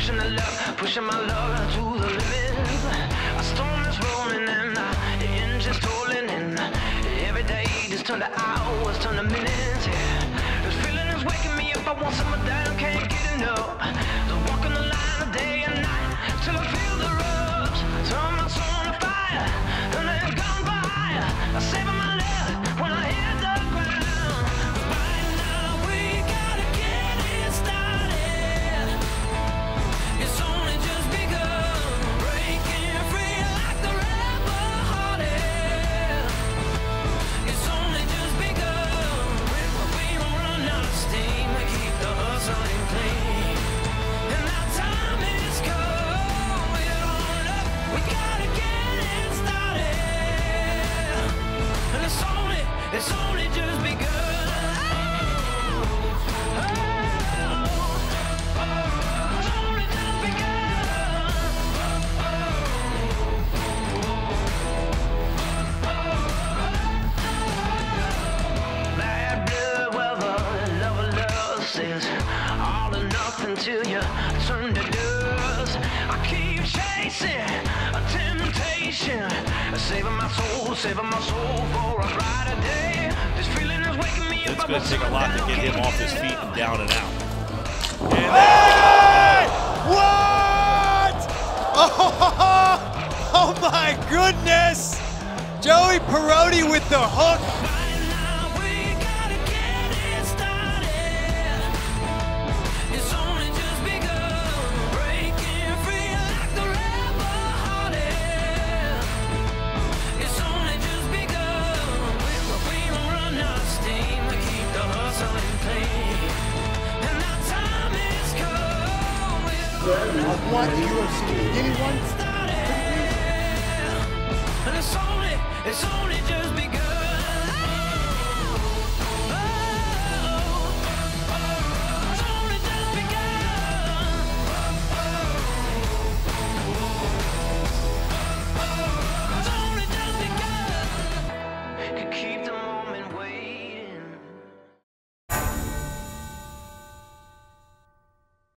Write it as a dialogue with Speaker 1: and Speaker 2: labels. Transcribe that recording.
Speaker 1: pushing the luck, pushing my luck to the limits. A storm is rolling and the engine's tolling in. Every day just turn to hours, turn to minutes. Yeah. This feeling is waking me up. I want some of that, I can't get enough. Just walking the line of day and night till I feel the rush. Turn my soul on fire and then come by. I saving my love when I hit the ground. Right now we gotta get it started. It's only just begun. Breaking free like the rebel hearted. It's only just begun. We won't run out of steam. We keep the hustling clean. And our time is come. We're on up. We gotta get it started. And it's only just begun. Bad blood weather, love says all or nothing till you turn to dust. I keep chasing a temptation, saving my soul for a brighter day. This feeling is waking me up.
Speaker 2: It's going to take a lot to get him off his feet and down and out. And
Speaker 3: Hey! What? Oh my goodness! Joey Perotti with the hook.
Speaker 1: Right now we gotta get it started. It's only just begun. Breaking free like the rebel hearted. It's only just begun. We won't run out of steam. We keep the hustling clean. And our time is come.
Speaker 4: I've watched UFC. Give me one.
Speaker 1: And it's only just